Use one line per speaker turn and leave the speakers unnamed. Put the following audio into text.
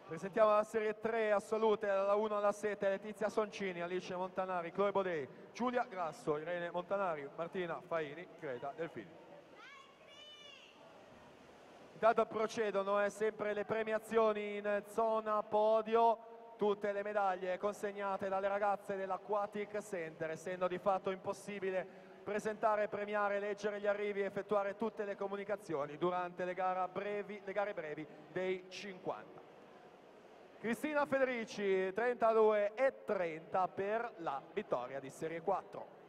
Presentiamo la serie 3 assolute, dalla 1 alla 7, Letizia Soncini, Alice Montanari, Chloe Bodei, Giulia Grasso, Irene Montanari, Martina Faini, Greta Delfini. Intanto procedono sempre le premiazioni in zona podio, tutte le medaglie consegnate dalle ragazze dell'Aquatic Center, essendo di fatto impossibile presentare, premiare, leggere gli arrivi e effettuare tutte le comunicazioni durante le gare brevi dei 50. Cristina Federici 32,30 per la vittoria di Serie 4.